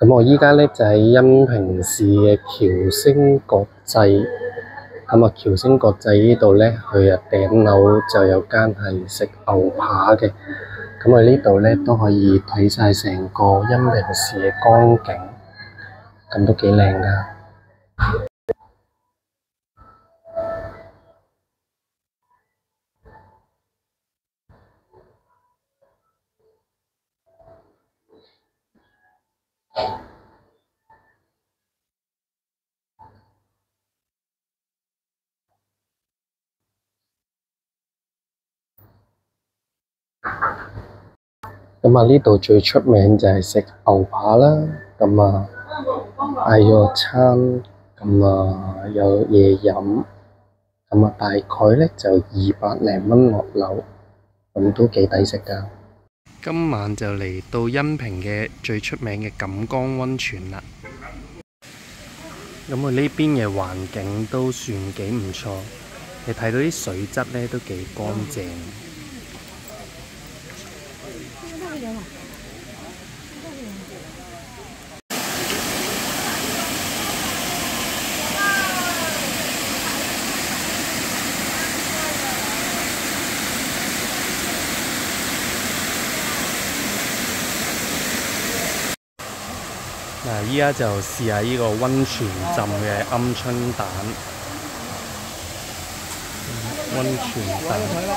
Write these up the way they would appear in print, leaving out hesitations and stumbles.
咁我依家咧就喺恩平市嘅僑星國際。咁啊，僑星國際呢度咧，佢啊頂樓就有間係食牛扒嘅。咁啊，呢度咧都可以睇晒成個恩平市嘅光景，咁都幾靚㗎。咁啊，呢度最出名就係食牛扒啦。咁啊，嗌咗個餐，咁啊有嘢飲，咁啊大概咧就200零蚊落樓，咁都幾抵食㗎。今晚就嚟到恩平嘅最出名嘅錦江溫泉啦。咁啊，呢邊嘅環境都算幾唔錯，你睇到啲水質咧都幾乾淨。嗱，依家就試下呢個溫泉浸嘅鵪鶉蛋。溫泉蛋。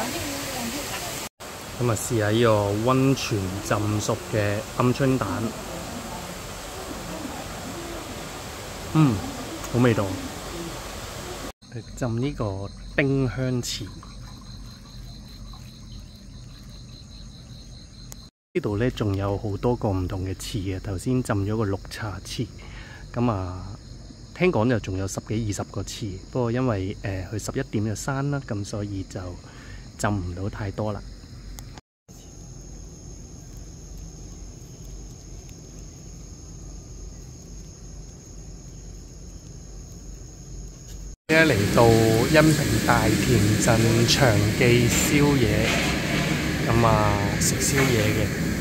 咁啊，試下呢個溫泉浸熟嘅鵪鶉蛋。好味道。浸呢個丁香池。呢度咧仲有好多個唔同嘅池嘅，頭先浸咗個綠茶池，咁啊聽講就仲有10幾20個池，不過因為佢11點就閂啦，咁所以就浸唔到太多啦。而家嚟到恩平大田鎮長記宵夜，咁啊食宵夜嘅。